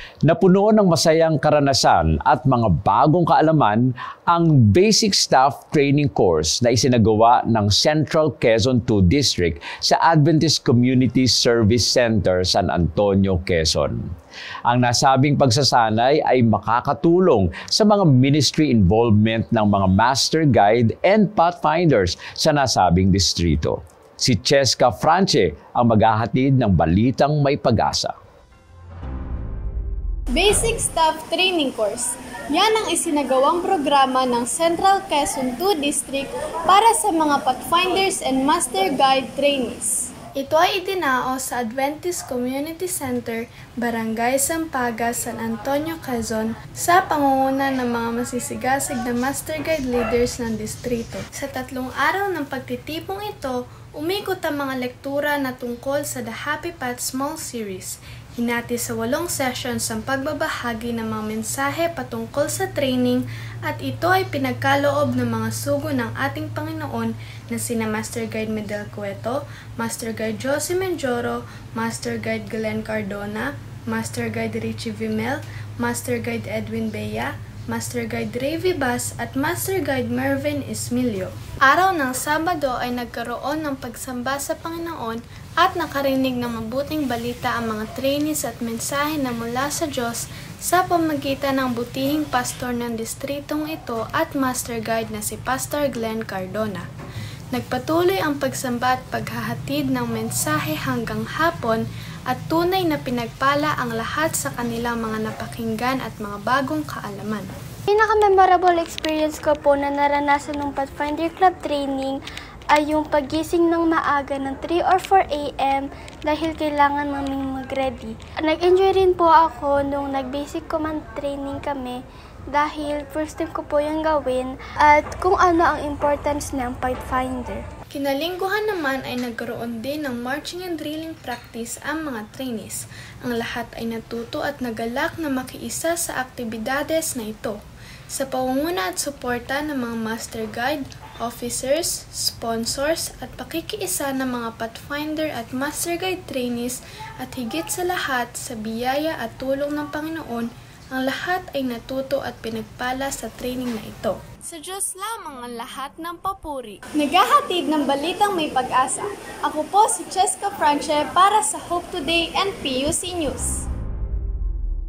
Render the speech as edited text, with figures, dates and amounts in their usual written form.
Napuno ng masayang karanasan at mga bagong kaalaman ang Basic Staff Training Course na isinagawa ng Central Quezon II District sa Adventist Community Service Center, San Antonio, Quezon. Ang nasabing pagsasanay ay makakatulong sa mga ministry involvement ng mga Master Guide and Pathfinders sa nasabing distrito. Si Cheska France ang maghahatid ng balitang may pag-asa. Basic Staff Training Course. Yan ang isinagawang programa ng Central Quezon II District para sa mga Pathfinders and Master Guide trainees. Ito ay idinao sa Adventist Community Center, Barangay Sampaga, San Antonio, Quezon, sa pangunguna ng mga masisigasig na Master Guide leaders ng distrito. Sa 3 araw ng pagtitipong ito, umikot ang mga lektura na tungkol sa The Happy Path Small Series. Hinati sa 8 sessions ang pagbabahagi ng mga mensahe patungkol sa training at ito ay pinagkaloob ng mga sugo ng ating Panginoon na sina Master Guide Medel Cueto, Master Guide Josie Menjoro, Master Guide Glenn Cardona, Master Guide Richie Vimel, Master Guide Edwin Bea, Master Guide Ray Vibas at Master Guide Mervin Ismilio. Araw ng Sabado ay nagkaroon ng pagsamba sa Panginoon at nakarinig ng mabuting balita ang mga trainees at mensahe na mula sa Diyos sa pamagitan ng butihing pastor ng distritong ito at Master Guide na si Pastor Glenn Cardona. Nagpatuloy ang pagsamba at paghahatid ng mensahe hanggang hapon at tunay na pinagpala ang lahat sa kanilang mga napakinggan at mga bagong kaalaman. Pinaka-memorable experience ko po na naranasan ng Pathfinder Club training ay yung pagising ng maaga ng 3 or 4 a.m. dahil kailangan naming mag-ready. Nag-enjoy rin po ako nung nag-basic command training kami dahil first time ko po yung gawin at kung ano ang importance ng Pathfinder. Kinalingguhan naman ay nagkaroon din ng marching and drilling practice ang mga trainees. Ang lahat ay natuto at nagalak na makiisa sa aktibidades na ito. Sa pangunguna at suporta ng mga Master Guide, officers, sponsors at pakikiisa ng mga Pathfinder at Master Guide trainees at higit sa lahat sa biyaya at tulong ng Panginoon, ang lahat ay natuto at pinagpala sa training na ito. Sa Diyos lamang ang lahat ng papuri. Naghahatid ng balitang may pag-asa. Ako po si Cheska France para sa Hope Today and PUC News.